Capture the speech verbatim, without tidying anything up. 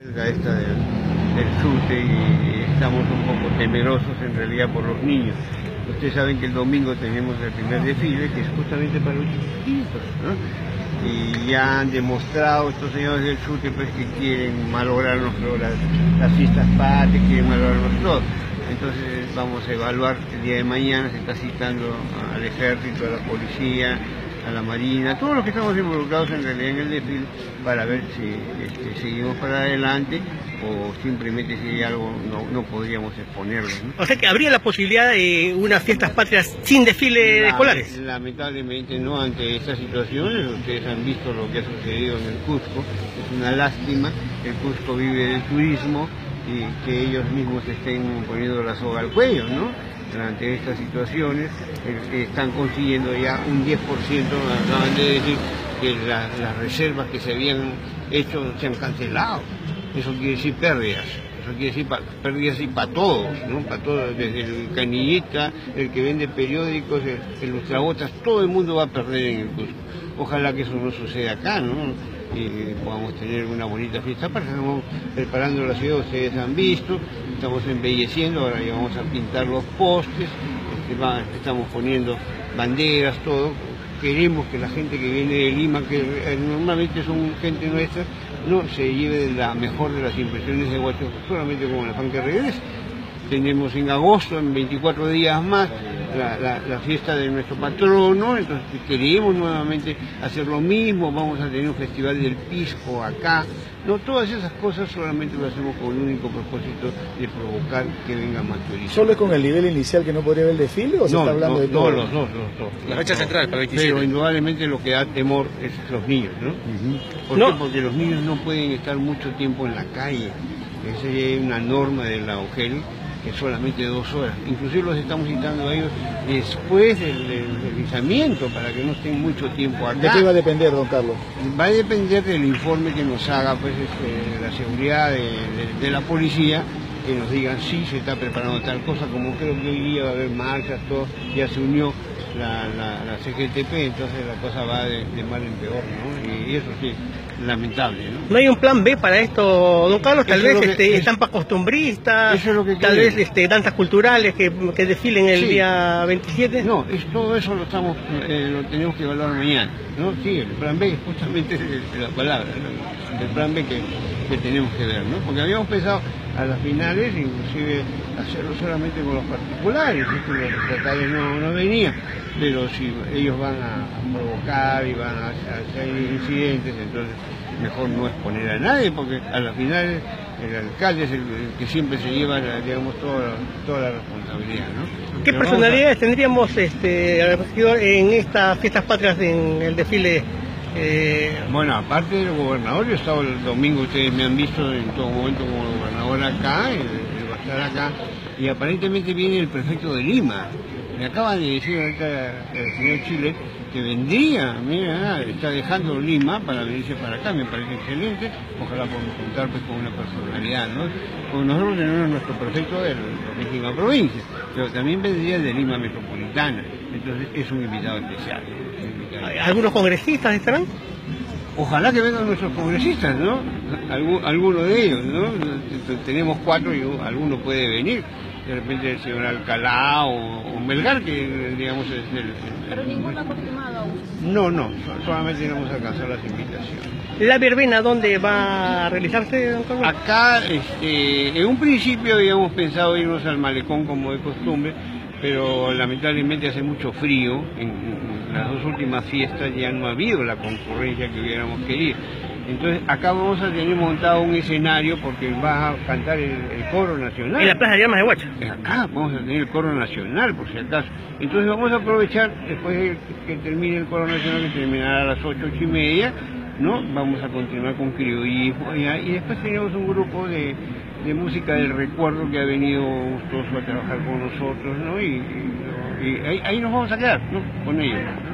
Esta del, del SUTE y estamos un poco temerosos en realidad por los niños. Ustedes saben que el domingo tenemos el primer desfile, que es justamente para los chiquitos, ¿no? Y ya han demostrado estos señores del SUTE pues, que quieren malograrnos las, las fiestas patrias, quieren malograrnos todo. Entonces vamos a evaluar el día de mañana, se está citando al ejército, a la policía, a la marina, todos los que estamos involucrados en realidad en el desfile, para ver si este, seguimos para adelante o simplemente si hay algo no, no podríamos exponerlo, ¿no? O sea que habría la posibilidad de unas fiestas patrias sin desfile la, escolares. Lamentablemente no, ante estas situaciones. Ustedes han visto lo que ha sucedido en el Cusco, es una lástima. El Cusco vive del turismo y que ellos mismos estén poniendo la soga al cuello, ¿no? Ante estas situaciones eh, están consiguiendo ya un diez por ciento, acaban de decir que la, las reservas que se habían hecho se han cancelado. Eso quiere decir pérdidas, eso quiere decir pa, pérdidas y para todos, ¿no? Para todos, desde el canillita, el que vende periódicos, el, el lustrabotas, todo el mundo va a perder en el Cusco. Ojalá que eso no suceda acá, ¿no? Y podamos tener una bonita fiesta. Aparte estamos preparando la ciudad, ustedes han visto, estamos embelleciendo, ahora ya vamos a pintar los postes, este, va, estamos poniendo banderas, todo. Queremos que la gente que viene de Lima, que eh, normalmente son gente nuestra, no se lleve la mejor de las impresiones de Huacho, solamente con el afán que regrese. Tenemos en agosto, en veinticuatro días más, la, la, la fiesta de nuestro patrono, entonces queremos nuevamente hacer lo mismo, vamos a tener un festival del pisco acá. No, todas esas cosas solamente lo hacemos con el único propósito de provocar que venga más turismo. ¿Solo es con el nivel inicial que no podría haber el desfile o se no, está hablando no, de todo? No, los dos, los dos. La fecha central para el veintisiete. Pero indudablemente lo que da temor es los niños, ¿no? Uh-huh. ¿Por no. qué? Porque los niños no pueden estar mucho tiempo en la calle. Esa es una norma de la O G E L, que es solamente dos horas. Inclusive los estamos citando a ellos después del, del deslizamiento para que no estén mucho tiempo acá. ¿De qué va a depender, don Carlos? Va a depender del informe que nos haga pues, este, la seguridad de, de, de la policía, que nos digan si se está preparando tal cosa, como creo que hoy día va a haber marchas, todo, ya se unió la, la, la C G T P, entonces la cosa va de, de mal en peor, ¿no? Y eso sí, lamentable, ¿no? ¿No hay un plan B para esto, don Carlos? Tal Eso vez es este, que, estampas costumbristas, eso es lo que tal quieren. vez este, danzas culturales que, que desfilen el Sí. día veintisiete. No, es, todo eso lo estamos eh, lo tenemos que evaluar mañana, ¿no? Sí, el plan B justamente es la palabra, ¿no? El plan B que, que tenemos que ver, ¿no? Porque habíamos pensado a las finales, inclusive hacerlo solamente con los particulares, es que los estatales no, no venían, pero si ellos van a, a provocar y van a, a hacer incidentes, entonces mejor no exponer a nadie, porque a las finales el alcalde es el, el que siempre se lleva, digamos, toda, toda la responsabilidad, ¿no? ¿Qué Pero personalidades a... tendríamos este, en estas fiestas patrias en el desfile? Eh... Bueno, aparte del gobernador, yo he estado el domingo, ustedes me han visto en todo momento como gobernador acá, él, él va a estar acá, y aparentemente viene el prefecto de Lima. Me acaba de decir ahorita el señor Chile que vendría, mira, está dejando Lima para venirse para acá, me parece excelente. Ojalá podamos contar pues, con una personalidad, ¿no? Porque nosotros tenemos nuestro prefecto de la misma provincia, pero también vendría de Lima Metropolitana, entonces es un invitado especial. ¿Algunos congresistas estarán? Ojalá que vengan nuestros congresistas, ¿no? Algún, alguno de ellos, ¿no? Tenemos cuatro y alguno puede venir. De repente el señor Alcalá o, o Melgar, que digamos es el... el ¿Pero ninguno ha confirmado aún? No, no, solamente iremos a alcanzar las invitaciones. ¿La verbena dónde va a realizarse, don Carlos? Acá, este, en un principio habíamos pensado irnos al malecón como de costumbre, pero lamentablemente hace mucho frío. En, en las dos últimas fiestas ya no ha habido la concurrencia que hubiéramos querido. Entonces acá vamos a tener montado un escenario porque va a cantar el, el coro nacional. En la Plaza de Armas de Huacho. Acá vamos a tener el coro nacional, por si acaso. Entonces vamos a aprovechar, después de que termine el coro nacional, que terminará a las ocho, ocho y media, ¿no? Vamos a continuar con criollismo y, y después tenemos un grupo de, de música del recuerdo que ha venido gustoso a trabajar con nosotros, ¿no? Y, y, y ahí, ahí nos vamos a quedar, ¿no? Con ellos.